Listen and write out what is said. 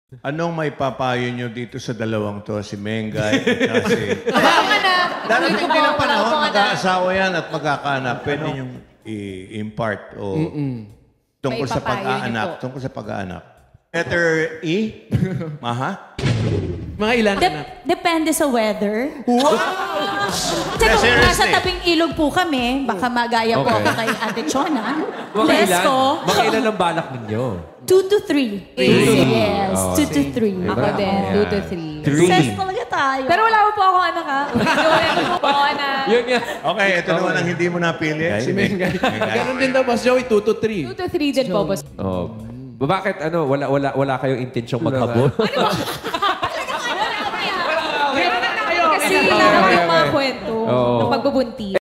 Anong may papayo nyo dito sa dalawang to? Si Mengay at si... Darating din ang panahon, mag-aasawa yan at magkakaanak. Pwede nyo i-impart o tungkol sa pag-aanak. Tungkol sa pag-aanak. Letter E? Maha? Mga ilan anak? Depende sa weather. Wow! Kasi kung nasa tabing ilog po kami, baka magaya po ako kay Ate Chona. Mga ilan ang balak ninyo? 2 to 3. Yes, 2 to 3. Ako din, 2 to 3. Success talaga tayo. Pero wala po ako anak ha. Wala po ako anak. Yun nga. Okay, ito naman ang hindi mo napili. Si Mengay. Ganun din daw, Boss Joey, 2 to 3. 2 to 3 din po, boss. Bakit wala kayong intensyong maghabol? Kasi lang yung mga kwento ng pagbubuntis.